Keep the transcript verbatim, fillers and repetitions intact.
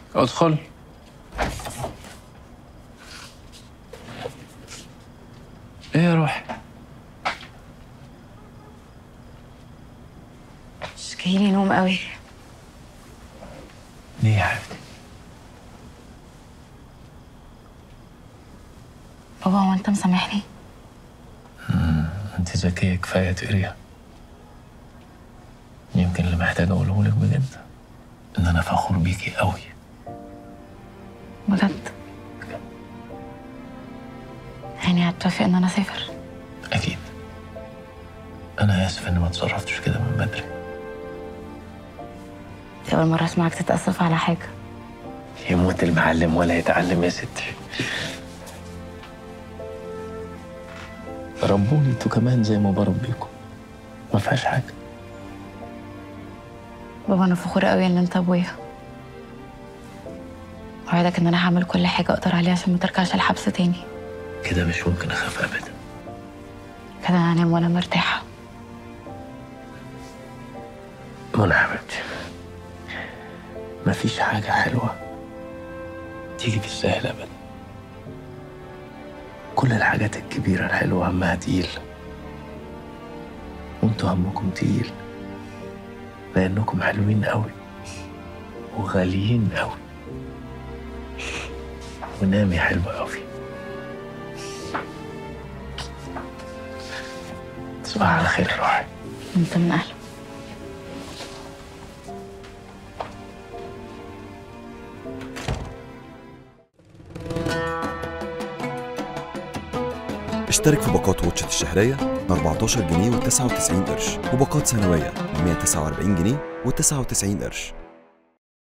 ادخل. ايه يا روحي؟ مش جايلي نوم قوي. ليه يا حبيبتي؟ بابا هو انت مسامحني؟ انت ذكية كفاية تقريها. يمكن اللي محتاج اقوله لك بجد ان انا فخور بيكي قوي. بجد؟ يعني هتوافق ان انا اسافر؟ اكيد. انا اسف اني ما اتصرفتش كده من بدري. دي اول مرة اسمعك تتأسف على حاجة. يموت المعلم ولا يتعلم يا ستي. ربوني انتوا كمان زي ما بربيكم، ما فيهاش حاجة. بابا انا فخورة قوي ان انت ابويا. وعدك ان انا هعمل كل حاجة اقدر عليها عشان ما ترجعش الحبس تاني. كده مش ممكن اخاف ابدا. كده انا هنام وانا مرتاحة. منى حبيبتي، مفيش حاجة حلوة تيجي بالسهل ابدا. كل الحاجات الكبيرة الحلوة همها تقيل، وانتوا همكم تقيل لأنكم حلوين قوي وغاليين قوي. ونامي حلوة قوي. تصبح على خير روحي. انت من اهله. اشترك في باقات واتشت الشهرية ب أربعتاشر جنيه وتسعة وتسعين قرش، وباقات سنوية ب مية وتسعة وأربعين جنيه وتسعة وتسعين قرش.